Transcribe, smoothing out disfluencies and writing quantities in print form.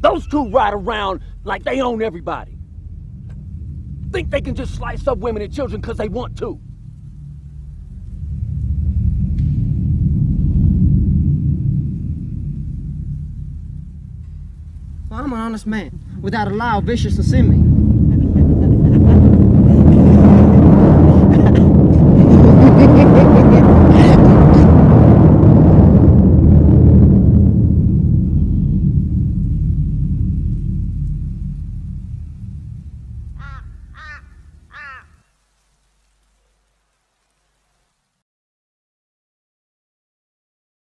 Those two ride around like they own everybody. Think they can just slice up women and children because they want to. Well, I'm an honest man. Without a lie, vicious to send me.